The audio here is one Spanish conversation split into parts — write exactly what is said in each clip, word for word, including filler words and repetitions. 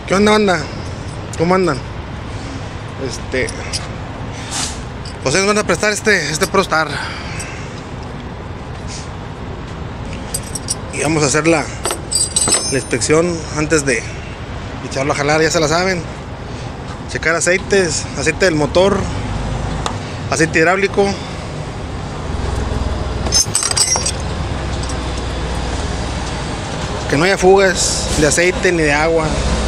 ¿Qué onda, banda? ¿Cómo andan? Este... Pues nos van a prestar este, este ProStar. Y vamos a hacer la, la inspección antes de echarlo a jalar, ya se la saben. Checar aceites, aceite del motor, aceite hidráulico. Que no haya fugas de aceite ni de agua.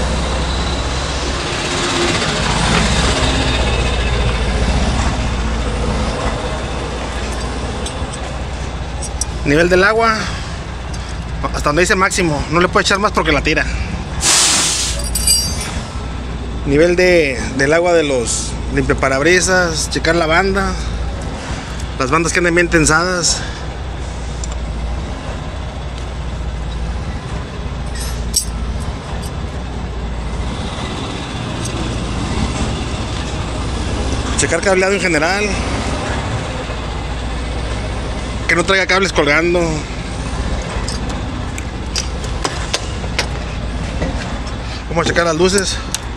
Nivel del agua hasta donde dice máximo, no le puede echar más porque la tira. Nivel de, del agua de los limpiaparabrisas, checar la banda, las bandas que anden bien tensadas. Checar cableado en general, que no traiga cables colgando. Vamos a checar las luces.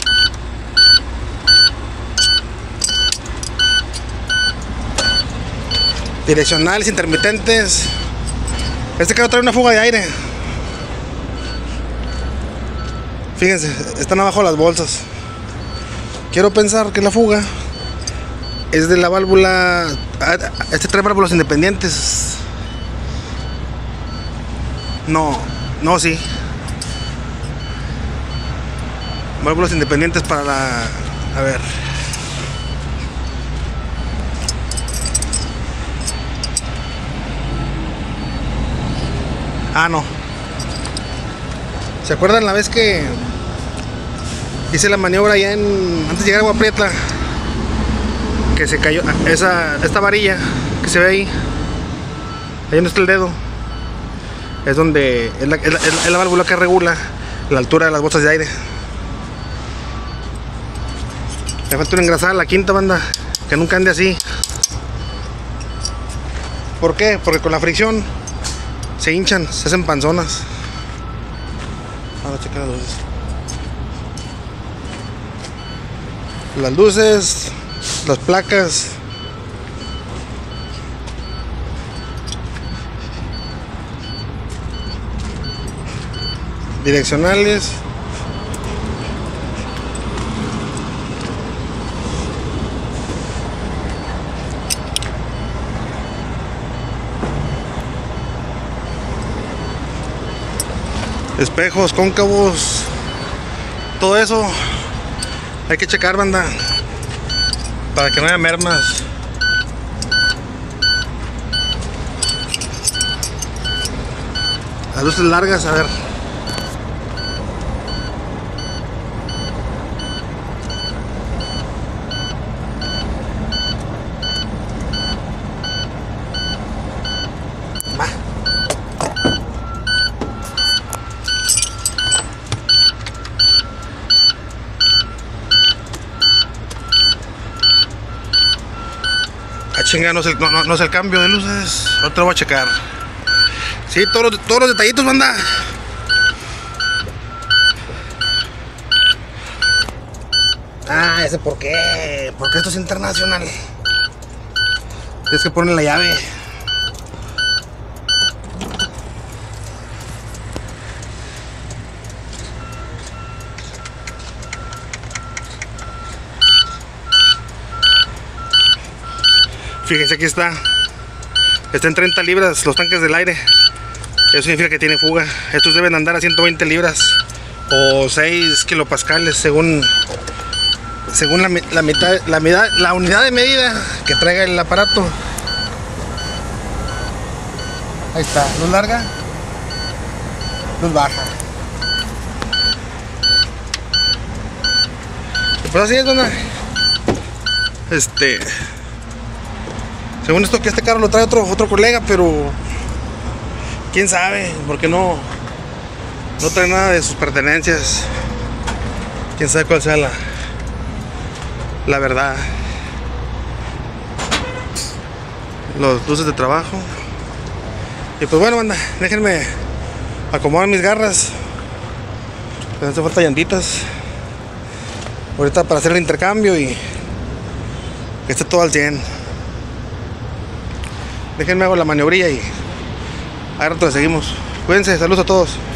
Direccionales, intermitentes. Este carro trae una fuga de aire. Fíjense, están abajo las bolsas. Quiero pensar que la fuga es de la válvula. Este trae válvulas independientes. No, no, sí. Válvulas independientes para la... A ver. Ah, no. ¿Se acuerdan la vez que hice la maniobra allá en... antes de llegar a Agua Prieta? Que se cayó esa, esta varilla que se ve ahí. Ahí no está el dedo. Es donde es la, es la, es la válvula que regula la altura de las bolsas de aire. Me falta una engrasada, la quinta, banda, que nunca ande así. ¿Por qué? Porque con la fricción se hinchan, se hacen panzonas. Vamos a checar las luces. Las luces, las placas. Direccionales. Espejos, cóncavos. Todo eso hay que checar, banda, para que no haya mermas. Las luces largas, a ver. Va. Ah, chinga, no es, el, no, no, no es el cambio de luces. Ahorita lo voy a checar. Sí, todos, los- todos los detallitos, banda. Ah, ese por qué. Porque esto es internacional. Tienes que poner la llave. Fíjense, aquí está. Está en treinta libras los tanques del aire. Eso significa que tiene fuga. Estos deben andar a ciento veinte libras o seis kilopascales según según la, la mitad, la, mitad, la unidad de medida que traiga el aparato. Ahí está, luz larga, luz baja. Y pues así es, banda. Este, según esto que este carro lo trae otro otro colega, pero quién sabe, porque no no trae nada de sus pertenencias. Quién sabe cuál sea la la verdad. Los luces de trabajo. Y pues bueno, banda, déjenme acomodar mis garras. Me hace falta llantitas. ahorita para hacer el intercambio y que esté todo al cien. Déjenme hago la maniobrilla y ahora rato le seguimos. Cuídense, saludos a todos.